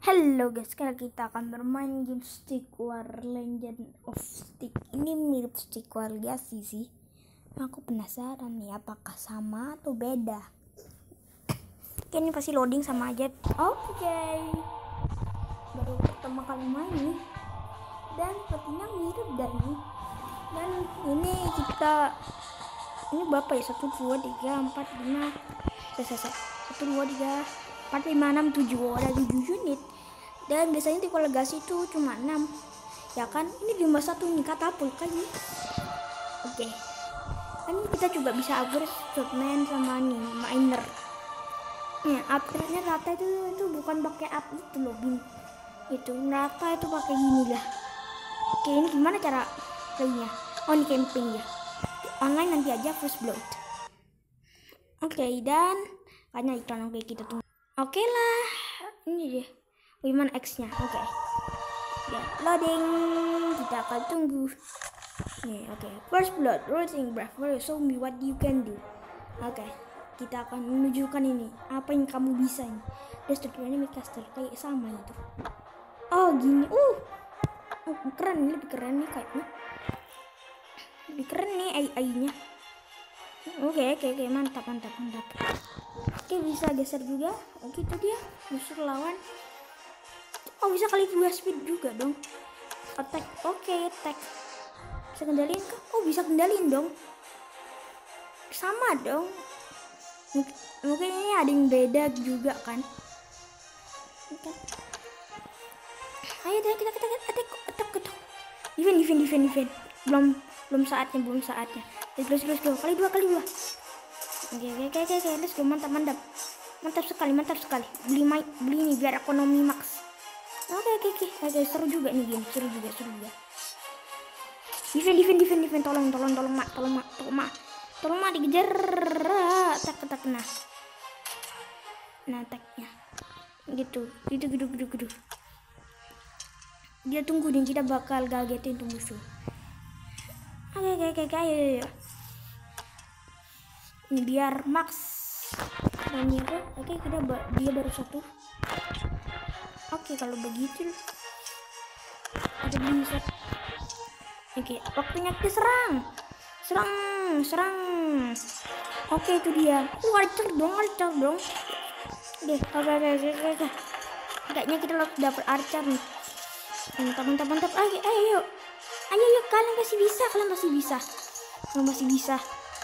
Halo guys, sekarang kita akan bermain game Stick War Legend of Stick. Ini mirip Stick War Legacy sih. Aku penasaran nih apakah sama atau beda. Oke, ini pasti loading sama aja. Oke. Baru pertama kali main nih. Dan sepertinya mirip dari. Dan ini berapa ya? 1, 2, 3, 4, 5. 1, 2, 3, 4, 5, 6, 7. Ada 7 unit. Dan biasanya tipe legasi itu cuma 6. Ya kan? Ini cuma 1 nih, katapult kan nih. Oke. Kan kita juga bisa upgrade shotman sama nih miner. Nih, upgrade-nya rata itu bukan pakai up itu loh, Bin. Itu rata itu pakai gini lah. Oke, ini gimana cara playnya? Oh, ini camping ya. Online nanti aja first blood. Oke, dan kayaknya iklan. Oke, kita tunggu. Oke lah. Ini deh. Gimana X-nya? Oke. Ya, loading. Kita akan tunggu. Nih, oke. First blood, rolling bravery, show me what you can do. Oke. Kita akan menunjukkan ini. Apa yang kamu bisa ini. Destructor enemy caster kayak sama itu. Oh, gini. Keren nih, lebih keren nih kayaknya. Lebih keren nih AI-nya. Oke, mantap. Oke, bisa geser juga. Oke, itu dia musuh lawan. Oh, bisa kali 2 speed juga dong. Attack. Oke, attack. Bisa kendaliin kah? Oh, bisa kendaliin dong. Sama dong. Mungkin ini ada yang beda juga kan. Oke. Ayo deh, kita attack. Defend. Belum saatnya. Let's go. Kali dua. Oke. Let's go. Mantap. Mantap sekali. Beli ini biar ekonomi max. Oke, seru juga nih game. Seru juga. Defend. Tolong mak dikejar. Tak kena. Nah, attack-nya. Gitu. Dia tunggu dan kita bakal gagetin tuh musuh. Oke, ayo. Ini biar max. Dan itu, oke, dia baru 1. Oke, kalau begitu ada bisa. Oke, waktunya kita serang. Oke, itu dia. Archer dong. Oke. Kayaknya kita dapat archer nih. Mantap. Ayo. Kalian masih bisa.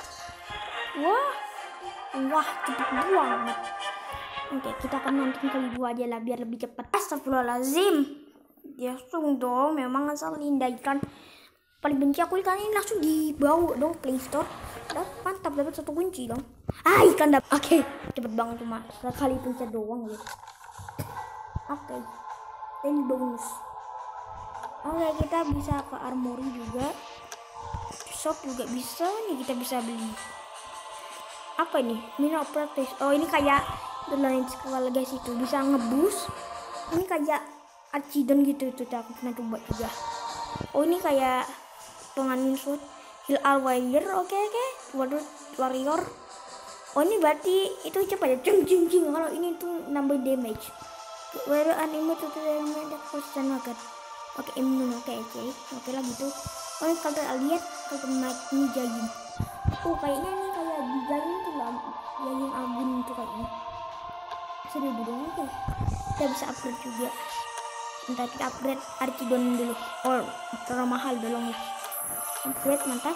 Wah, cepet banget. Oke, kita akan nonton kali 2 aja lah biar lebih cepat. Astagfirullahaladzim. Ya langsung dong, memang asal lindaikan. Paling benci aku ikan ini langsung dibawa dong Play Store. Mantap, dapat 1 kunci dong. Ikan dapat. Oke, cepet banget cuma sekali pencet doang gitu. Oke. Ini bonus. Oke, kita bisa ke armory juga. Shop juga bisa nih, kita bisa beli. Apa ini? Mina practice. Oh, ini kayak The Legend Legacy itu bisa ngebus. Ini kayak Archidon gitu tuh, aku pernah coba juga. Oh, ini kayak penganin shoot heal all warrior. Oke. Warrior. Oh, ini berarti itu cepat ya. Jing. Kalau ini tuh nambah damage. Warrior anime tuh ada persen banget. Oke, imun. Oke lah gitu. Oh, ini kalau lihat kalau ini Jagin. Oh, kayaknya ini kayak di Jagin tuh lah. Jagin Agun itu kayaknya. 1000 dong. Oke. Kita bisa upgrade juga. Ntar kita upgrade Archidon dulu. Oh, terlalu mahal dong ya. Upgrade mantap.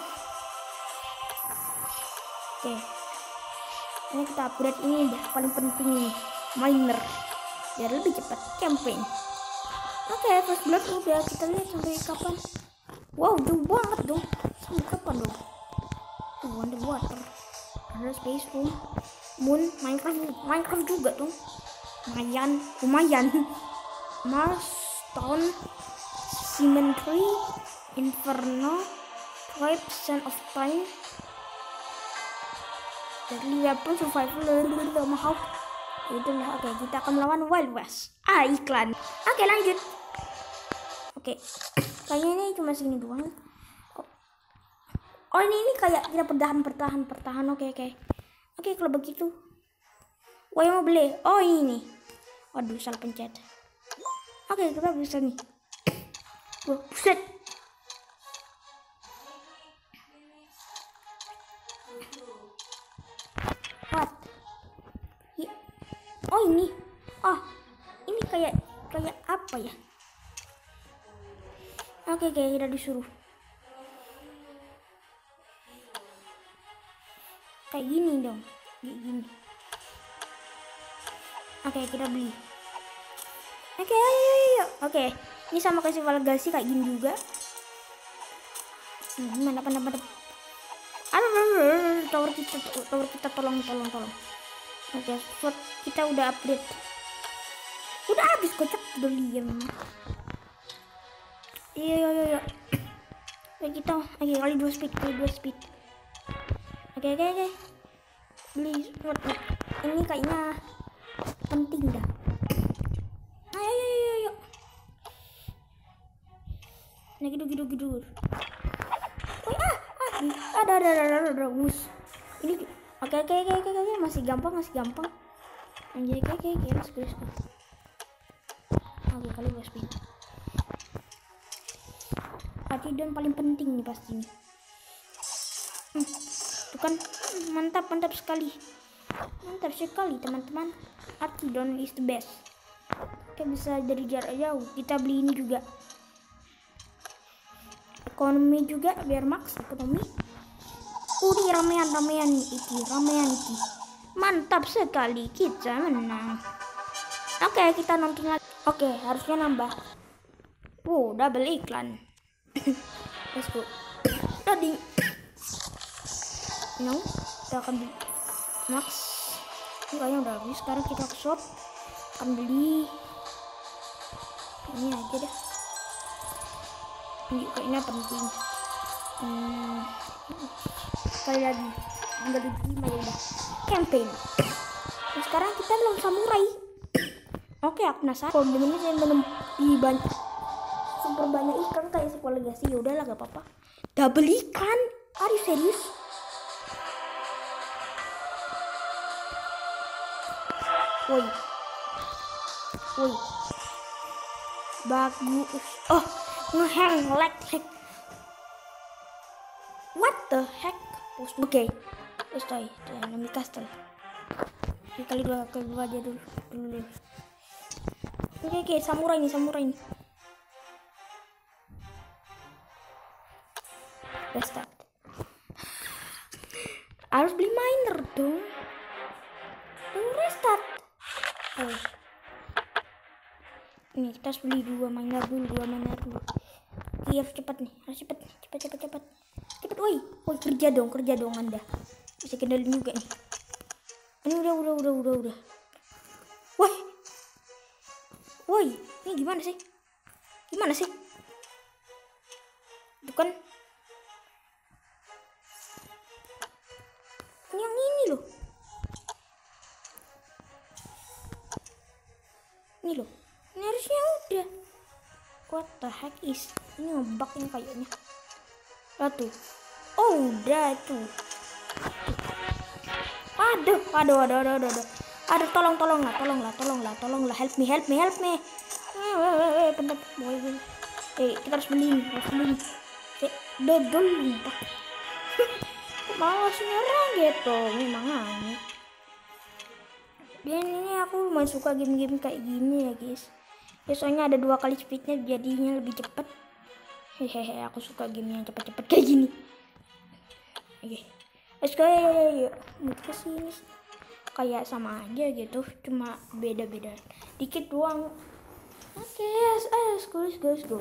Oke. Ini kita upgrade ini deh, paling penting nih, miner. Biar lebih cepat campaign. Oke, first blood udah, kita lihat sampai kapan. Wow, jauh banget dong. Sampai kapan dong? Tuh, underwater. Ada space room. Moon, Minecraft juga dong. Lumayan. Mars, Stone, Cemetery, Inferno, Tribe, Sand of Time, Deadly Weapon, Survival, Tomahawk. Itulah. Oke, kita akan melawan Wild West. Iklan. Oke, lanjut. Oke. Kayaknya ini cuma segini doang. Oh, ini kayak kita pertahan. Oke, kalau begitu. Yang mau beli. Oh, ini. Waduh, salah pencet. Oke, kita bisa nih. Wah, buset. What? Oh ini. Oh, ini kayak apa ya? Oke, kita disuruh. Kayak gini dong. Kayak gini. Oke, kita beli. Oke, ayo. Oke, ini sama kayak Rival Legacy kayak gini juga. Mantap. Aduh, tower kita tolong. Oke, sword kita udah upgrade. Udah habis kocak, udah diem. Iya. Oke, kita kali 2 speed. Oke. Beli sword. Ini kayaknya penting dah. Ayo. Nah, gitu. Ada bus. Ini oke, masih gampang. Anjir, kayak let's go. Oke, kali 2 speed. Artidon paling penting nih pasti nih. Tuh kan, mantap sekali teman-teman. Artidon is the best. Oke, bisa dari jarak jauh. Kita beli ini juga. Ekonomi juga biar max ekonomi. Ini ramean iki. Mantap sekali, kita menang. Oke, kita nonton lagi. Oke, harusnya nambah. Double iklan. Let's go. Tadi kita akan beli max. Kayaknya udah habis. Sekarang kita ke shop akan beli ini aja deh. Ini kayaknya penting. Sekali lagi tinggal di 5 ya udah. Campaign. Nah, sekarang kita belum samurai. Oke, aku penasaran. Kalau begini saya lebih banyak, super banyak ikan kayak Rival Legacy. Ya udahlah, gak apa-apa. Double ikan? Are you serious? Woi. Bagus. Oh, ngehang lag. What the heck? Oke. Stay. Nami castle. Ini kali dua aja dulu. Oke, samurai nih. Restart. Harus beli miner dong. Restart. Ini kita harus beli 2 miner dulu. Iya, harus cepat. Cepat. Woi, kerja dong Anda. Bisa kendalin juga nih. Ini udah. Woi, ini gimana sih? Bukan yang ini loh. Ini harusnya udah. What the heck is? Ini ngebug ini kayaknya. Tuh. Oh, udah tuh. Aduh. Aduh, tolonglah. Help me. Bentar. Kita harus beli. Dodol. Malas nyerang gitu, memang aneh. Dan ini aku lumayan suka game-game kayak gini ya guys. Ya soalnya ada 2 kali speednya, jadinya lebih cepet. Hehehe, aku suka game yang cepet-cepet kayak gini. Oke, let's go. Yuk ke sini. Kayak sama aja gitu, cuma beda-beda dikit doang. Oke, let's go.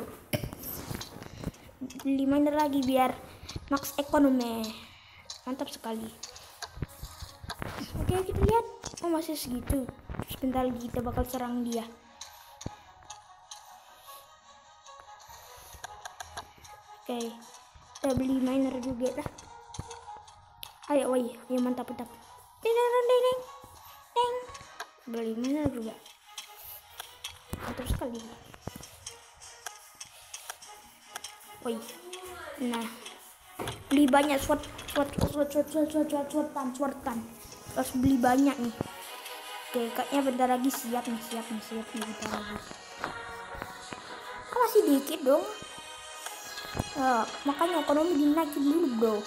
5 miner lagi biar max ekonomi. Mantap sekali. Oke, kita lihat. Oh, masih segitu. Sebentar lagi kita bakal serang dia. Oke, kita beli miner juga dah. Ayo mantap. Ding. Beli miner juga. Mantap sekali. Nah, beli banyak sword tan. Harus beli banyak nih. Oke, kayaknya bentar lagi siap nih bentar lagi. masih dikit dong. Makanya ekonomi dinaikin dulu bro.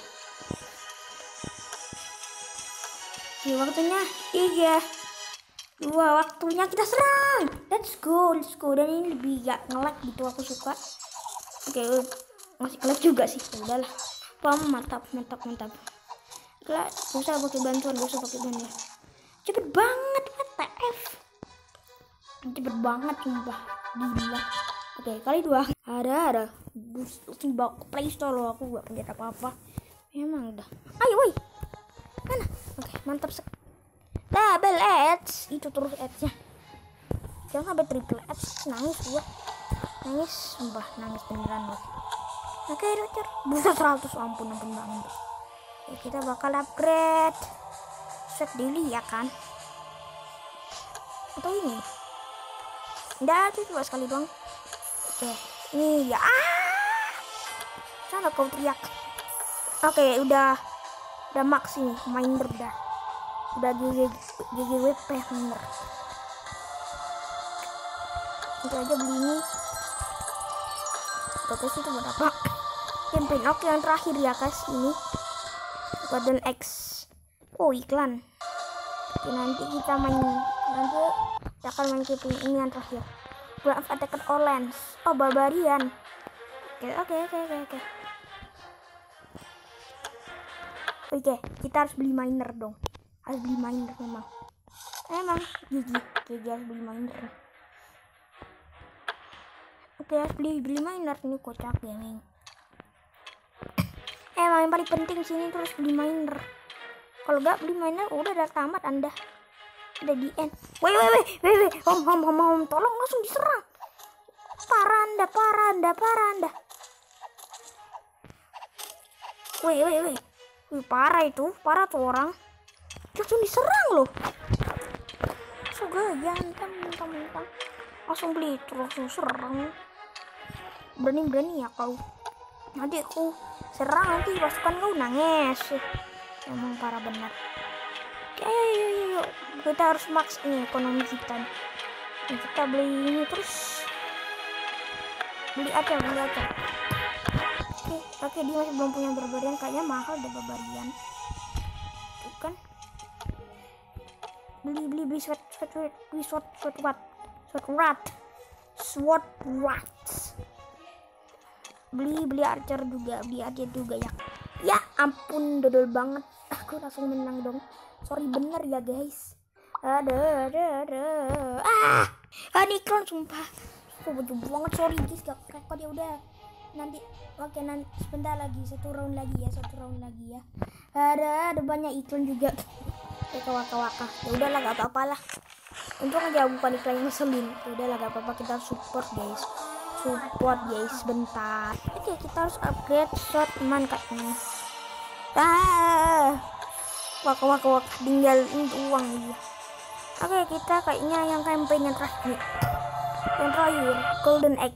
Oke, waktunya 3, 2, waktunya kita serang. Let's go. Dan ini lebih gak nge-lag gitu, aku suka. Oke, masih nge-lag juga sih. Ya udahlah. Mantap. Gak usah pakai bantuan, cepet banget WTF. Cepet banget sumpah, gila. Oke, kali 2 ada langsung bawa ke Playstore loh, aku gak punya apa-apa. Memang udah. Ayo woi, mana? Oke, mantap double edge, itu terus edge-nya. Jangan sampai triple edge, nangis gua. Sumpah nangis beneran loh. Oke, Roger, buset 100, ampun banget. Ya, kita bakal upgrade set daily ya kan? Atau ini? Udah, itu cuma sekali doang. Oke, ini ya. Sana kau teriak. Oke, udah max ini, miner udah GGWP miner. Itu aja beli ini. Terus itu buat apa? Campaign. Oke, yang terakhir ya guys, ini Golden X. Oh, iklan. Oke, nanti kita akan main campaign ini yang terakhir. Brave Attacker Orleans. Oh, Barbarian. Oke, kita harus beli miner dong. Harus beli miner memang. GG harus beli miner. Oke, harus beli miner, ini kocak gaming. Emang yang paling penting sini terus beli miner. Kalau gak beli miner udah tamat Anda. Udah di end. Woi, om, tolong langsung diserang. Parah Anda. Woi. Wih, parah tuh orang. Langsung diserang loh. Gaya mentang-mentang langsung beli itu, langsung serang. Berani ya kau. Nanti aku serang, nanti pasukan kau nangis. Emang parah benar. Oke, ayo. Kita harus max ini ekonomi kita. Kita beli ini terus. Beli aja. Oke, dia masih belum punya barbarian, kayaknya mahal deh barbarian. Tuh kan. Beli sword rat. Beli archer juga ya. Ya ampun, dodol banget. Aku langsung menang dong. Sorry bener ya guys. Ini iklan sumpah. Bodoh banget, sorry guys, gak rekod ya udah. Nanti sebentar lagi, satu round lagi ya. Ada banyak iklan juga. Waka. Ya udahlah, gak apa-apa lah. Untung aja bukan iklan yang ngeselin. Ya udahlah, gak apa-apa, kita harus support guys. Bentar. Oke, kita harus upgrade shotman kayaknya. Waka tinggal uang dia. Oke, kita kayaknya yang campaign yang terakhir. Golden Egg.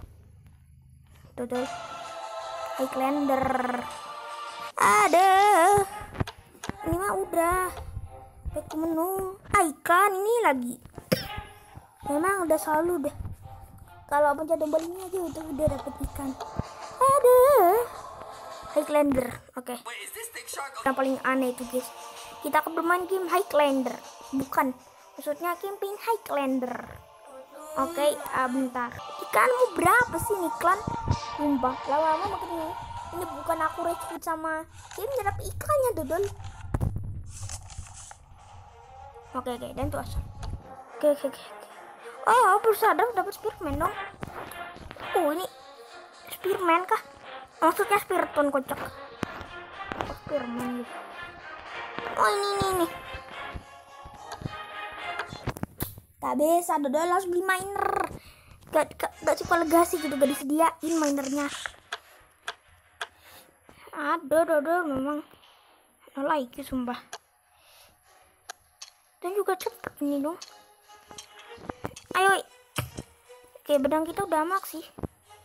Tuh. Highlander. Ada. Ini mah udah. Back ke menu. Ikan ini lagi. Memang udah selalu deh. Kalau pencet tombol ini aja udah dapet ikan. Ada. Highlander. Oke. Yang paling aneh itu guys. Kita akan bermain game Highlander. Bukan. Maksudnya campaign Highlander. Oke, bentar. Ikanmu berapa sih nih klan? Sumpah, lama-lama makin ini bukan aku rekrut sama game, dapat ikannya dodol. Oke, dan tuh asal. Oke. Oh, berusaha dapat spearman dong. Oh, ini spearman kah? Maksudnya spiriton kocak. Spearman gitu. Oh, ini. Gak bisa, dodol harus beli miner. Gak suka legasi gitu, gak disediain minernya. Dodol memang like sumpah. Dan juga cepet ini dong. Ayo. Oke, pedang kita udah max sih.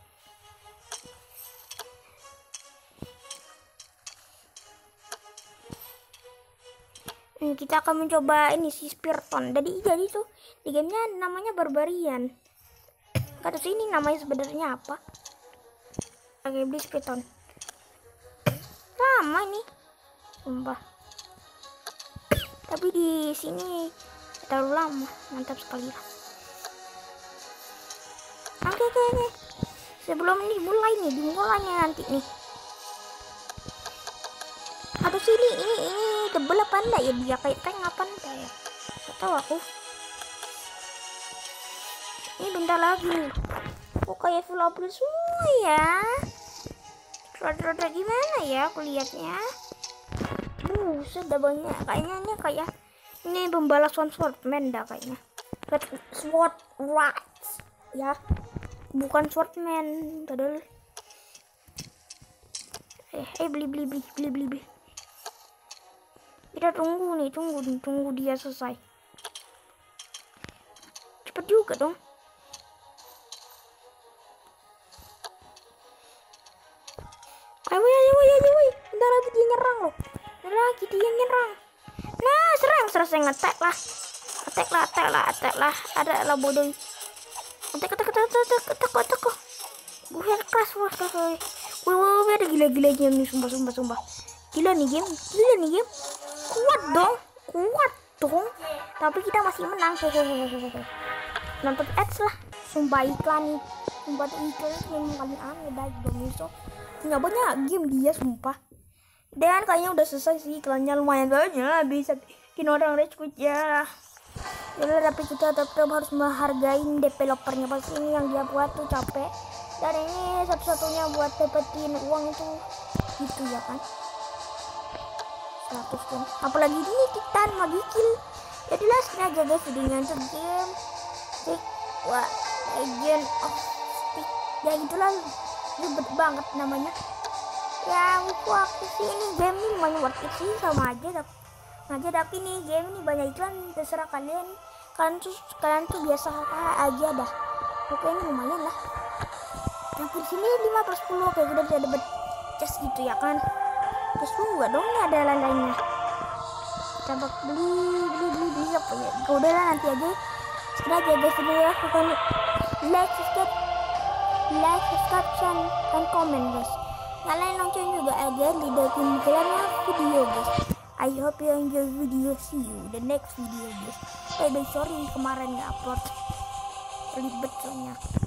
Kita akan mencoba ini si Spiriton. Jadi tuh di gamenya namanya Barbarian. Gak tahu sih ini namanya sebenarnya apa. Oke, beli speedon. Lama ini, sumpah. Tapi di sini terlalu lama, mantap sekali lah. Oke. Sebelum ini dimulainya nanti nih. Atau sih ini tebel apa enggak ya, dia kayak tank apa enggak ya? Gak tahu aku. Ini bentar lagi nih. Kok kayak full upgrade semua ya? Roda-roda gimana ya aku lihatnya? Sudah banyak. Kayaknya ini kayak ini pembalas swordman dah kayaknya. Sword rats ya. Bukan swordman padahal. Beli. Kita tunggu dia selesai. Cepet juga dong. Ayo. Bentar lagi dia nyerang loh. Nah, serang ngetek lah. Attack lah. Ada lah bodoh. Attack. Gue keras wah. Wih, ada gila-gilanya nih, sumpah. Gila nih game. Kuat dong. Tapi kita masih menang. Nonton ads lah. Sumpah iklan nih. Sumpah iklan memang paling aneh dari Domiso. Punya banyak game dia sumpah. Dan kayaknya udah selesai sih iklannya, lumayan banyak. Bisa bikin orang rage quit ya. Tapi kita tetap harus menghargai developernya, pasti ini yang dia buat tuh capek. Dan ini satu-satunya buat dapetin uang itu gitu ya kan. 100 kan. Apalagi ini Titan Magikill. Jadilah sengaja guys videonya untuk game Stick Legend of Stick. Ya gitulah, ribet banget namanya. Ya aku sih ini game ini lumayan worth it sih, sama aja tapi nih game ini banyak iklan, terserah kalian tuh biasa aja dah. Oke, ini lumayan lah. Yang di sini 5/10. Oke, udah bisa dapat chest gitu ya kan. Terus juga dong nih ada lainnya. Kita beli apa ya? Udah lah, nanti aja. Sekarang aja guys ini ya, bukan like, subscribe, dan komen guys. Nyalain lonceng juga aja di dalam video guys. I hope you enjoy video. See you the next video guys. Sorry kemarin nggak upload, ribet soalnya.